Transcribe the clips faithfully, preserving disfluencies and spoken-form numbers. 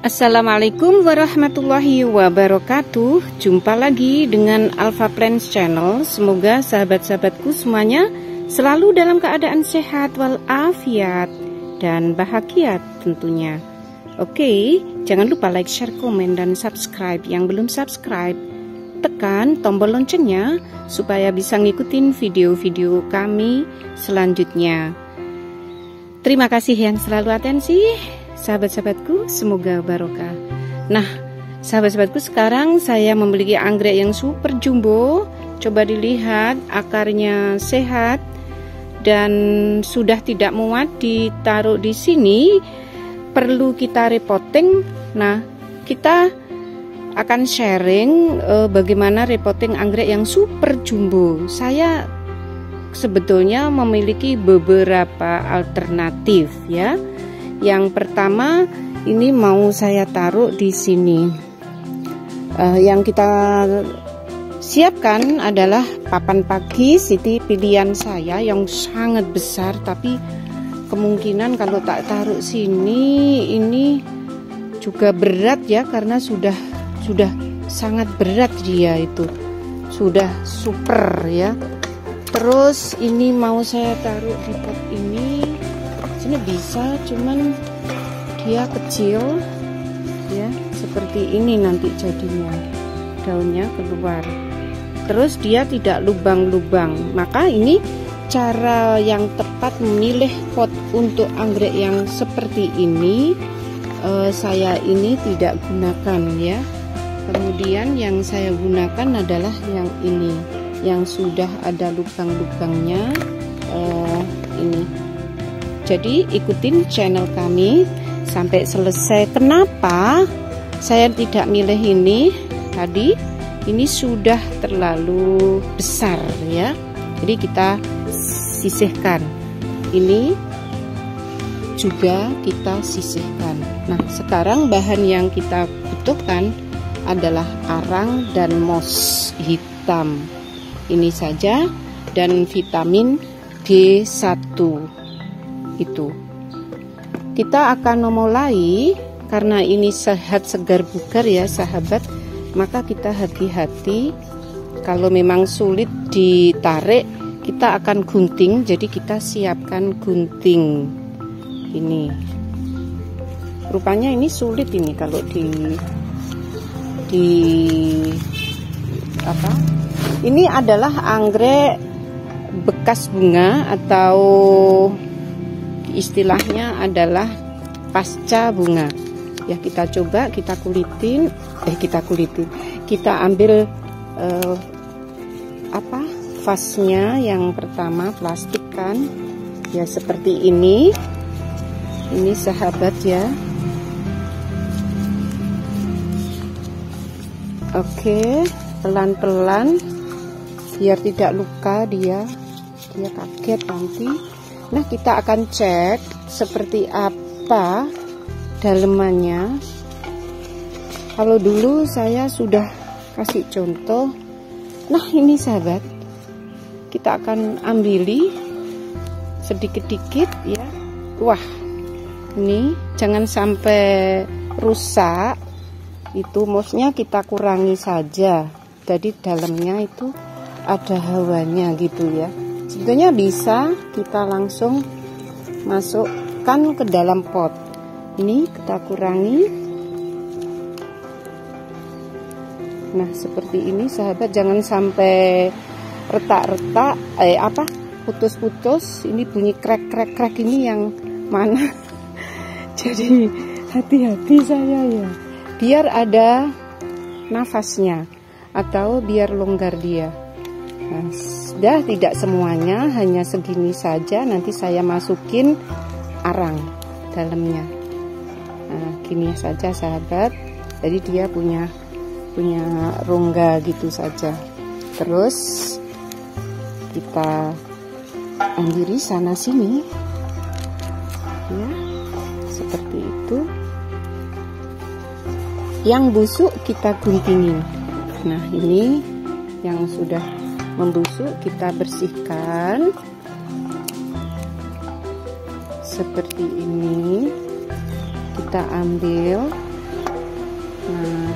Assalamualaikum warahmatullahi wabarakatuh. Jumpa lagi dengan Alpha Plants Channel. Semoga sahabat-sahabatku semuanya selalu dalam keadaan sehat walafiat dan bahagia tentunya. Oke, jangan lupa like, share, komen, dan subscribe. Yang belum subscribe, tekan tombol loncengnya supaya bisa ngikutin video-video kami selanjutnya. Terima kasih yang selalu atensi, sahabat-sahabatku, semoga barokah. Nah, sahabat-sahabatku, sekarang saya memiliki anggrek yang super jumbo. Coba dilihat, akarnya sehat dan sudah tidak muat ditaruh di sini. Perlu kita repotting. Nah, kita akan sharing eh, bagaimana repotting anggrek yang super jumbo. Saya sebetulnya memiliki beberapa alternatif ya. Yang pertama, ini mau saya taruh di sini. Uh, yang kita siapkan adalah papan pakis. Ini pilihan saya yang sangat besar, tapi kemungkinan kalau tak taruh sini ini juga berat ya, karena sudah sudah sangat berat dia itu, sudah super ya. Terus ini mau saya taruh di pot ini. Sini bisa, cuman dia kecil ya, seperti ini nanti jadinya daunnya keluar. Terus dia tidak lubang-lubang. Maka ini cara yang tepat memilih pot untuk anggrek yang seperti ini. eh, Saya ini tidak gunakan ya. Kemudian yang saya gunakan adalah yang ini, yang sudah ada lubang-lubangnya. eh, Ini. Jadi ikutin channel kami sampai selesai. Kenapa saya tidak milih ini? Tadi ini sudah terlalu besar ya. Jadi kita sisihkan. Ini juga kita sisihkan. Nah, sekarang bahan yang kita butuhkan adalah arang dan moss hitam. Ini saja, dan vitamin B satu. Itu kita akan memulai, karena ini sehat segar bugar ya sahabat, maka kita hati-hati. Kalau memang sulit ditarik, kita akan gunting. Jadi kita siapkan gunting. Ini rupanya ini sulit ini kalau di di apa, ini adalah anggrek bekas bunga, atau istilahnya adalah pasca bunga ya. Kita coba, kita kulitin eh kita kulitin kita ambil eh, apa vasnya yang pertama, plastik kan ya, seperti ini ini sahabat ya. Oke, pelan-pelan biar tidak luka dia dia kaget nanti. Nah, kita akan cek seperti apa dalemannya. Kalau dulu saya sudah kasih contoh. Nah, ini sahabat, kita akan ambili sedikit-dikit ya. Wah, ini jangan sampai rusak. Itu mossnya kita kurangi saja. Jadi dalamnya itu ada hawanya gitu ya. Sebetulnya bisa kita langsung masukkan ke dalam pot. Ini kita kurangi. Nah, seperti ini sahabat, jangan sampai retak-retak eh apa putus-putus. Ini bunyi krek-krek-krek ini yang mana? Jadi hati-hati saya ya, biar ada nafasnya atau biar longgar dia. Nah, sudah tidak semuanya, hanya segini saja. Nanti saya masukin arang dalamnya. Nah, gini saja sahabat. Jadi dia punya punya rongga gitu saja. Terus kita ambiri sana sini, ya, seperti itu. Yang busuk kita guntingin. Nah, ini yang sudah membusuk kita bersihkan seperti ini. Kita ambil Nah,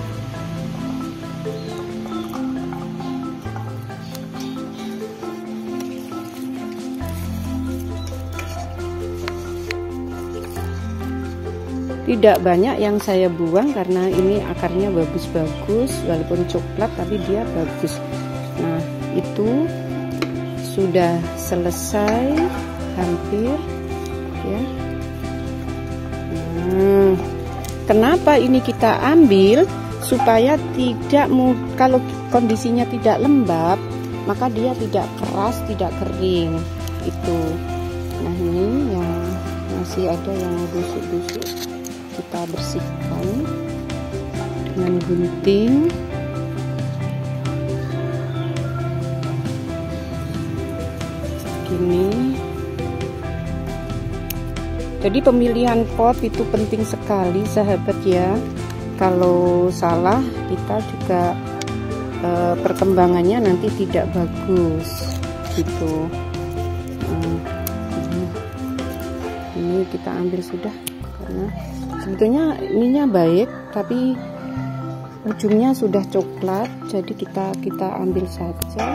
tidak banyak yang saya buang karena ini akarnya bagus-bagus, walaupun coklat tapi dia bagus. Nah, itu sudah selesai hampir ya. Nah, kenapa ini kita ambil supaya tidak, kalau kondisinya tidak lembab maka dia tidak keras, tidak kering itu. Nah, ini yang masih ada yang busuk-busuk kita bersihkan dengan gunting. Gini. Jadi pemilihan pot itu penting sekali sahabat ya. Kalau salah kita juga e, perkembangannya nanti tidak bagus gitu. Nah, ini, ini kita ambil sudah, karena sebetulnya ininya baik tapi ujungnya sudah coklat, jadi kita kita ambil saja.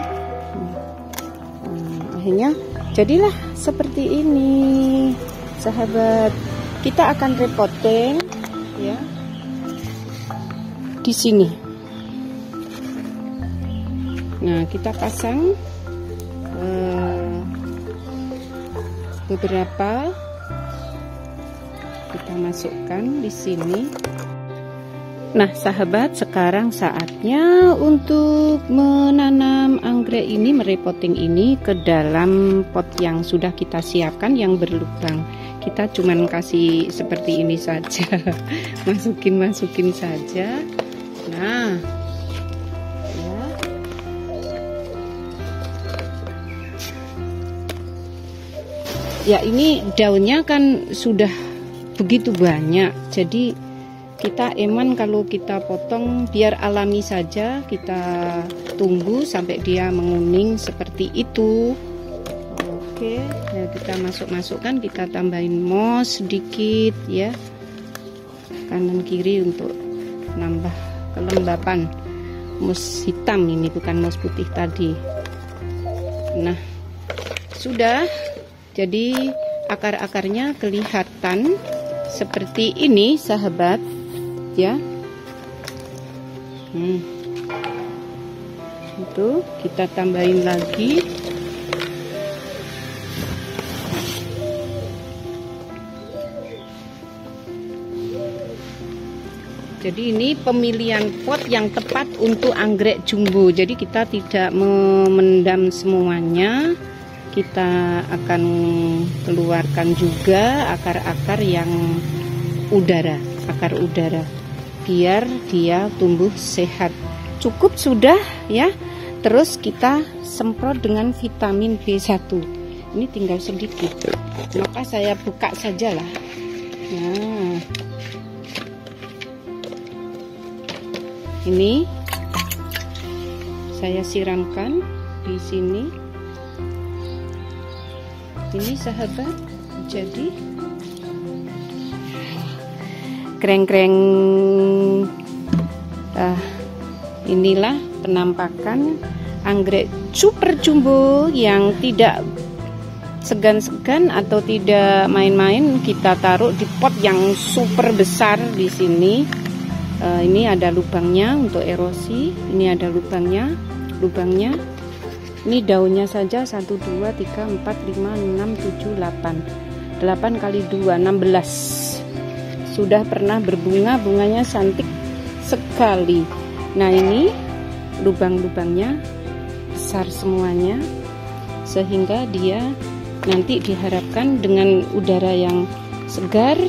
Nah, akhirnya jadilah seperti ini sahabat. Kita akan repotting ya di sini. Nah, kita pasang uh, beberapa, kita masukkan di sini. Nah sahabat, sekarang saatnya untuk menanam anggrek ini, merepotting ini ke dalam pot yang sudah kita siapkan yang berlubang. Kita cuman kasih seperti ini saja, masukin-masukin saja. Nah, ya. Ya, ini daunnya kan sudah begitu banyak, jadi kita eman kalau kita potong biar alami saja, kita tunggu sampai dia menguning seperti itu. Oke, nah kita masuk-masukkan, kita tambahin moss sedikit ya, kanan kiri untuk nambah kelembapan. Moss hitam ini, bukan moss putih tadi. Nah, sudah, jadi akar-akarnya kelihatan seperti ini sahabat ya. Hmm. Itu kita tambahin lagi. Jadi ini pemilihan pot yang tepat untuk anggrek jumbo. Jadi kita tidak memendam semuanya. Kita akan keluarkan juga akar-akar yang udara, akar udara, biar dia tumbuh sehat. Cukup sudah ya. Terus kita semprot dengan vitamin B satu. Ini tinggal sedikit, maka saya buka sajalah. Nah, ini saya siramkan di sini. Ini sahabat, jadi kreng-kreng. Uh, inilah penampakan anggrek super jumbo yang tidak segan-segan atau tidak main-main. Kita taruh di pot yang super besar di sini. Uh, ini ada lubangnya untuk erosi. Ini ada lubangnya, lubangnya. Ini daunnya saja satu, dua, tiga, empat, lima, enam, tujuh, delapan. delapan kali dua, enam belas. Sudah pernah berbunga, bunganya cantik sekali. Nah, ini lubang-lubangnya besar semuanya, sehingga dia nanti diharapkan dengan udara yang segar,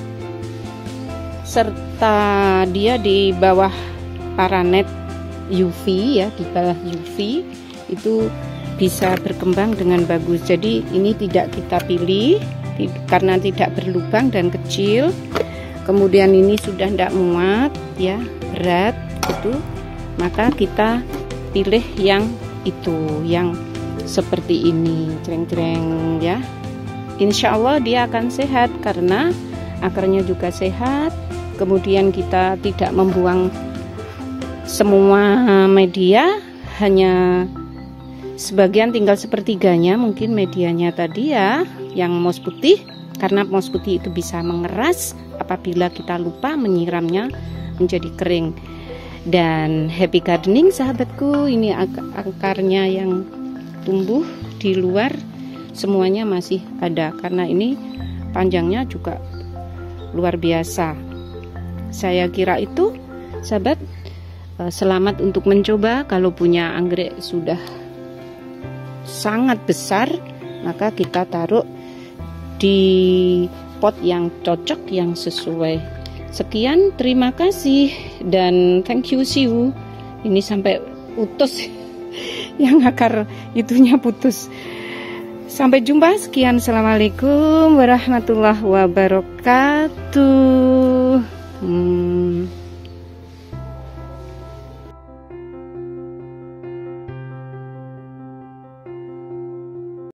serta dia di bawah paranet U V ya, di bawah U V itu bisa berkembang dengan bagus. Jadi ini tidak kita pilih karena tidak berlubang dan kecil. Kemudian ini sudah tidak muat ya, berat itu, maka kita pilih yang itu, yang seperti ini, cereng-cereng ya. Insya Allah dia akan sehat karena akarnya juga sehat, kemudian kita tidak membuang semua media, hanya sebagian tinggal sepertiganya mungkin medianya tadi ya, yang moss putih, karena moss putih itu bisa mengeras apabila kita lupa menyiramnya menjadi kering. Dan happy gardening sahabatku, ini ak akarnya yang tumbuh di luar semuanya masih ada, karena ini panjangnya juga luar biasa. Saya kira itu sahabat, selamat untuk mencoba. Kalau punya anggrek sudah sangat besar, maka kita taruh di pot yang cocok, yang sesuai. Sekian, terima kasih dan thank you, see you. Ini sampai putus yang akar itunya putus. Sampai jumpa, sekian, assalamualaikum warahmatullahi wabarakatuh. hmm.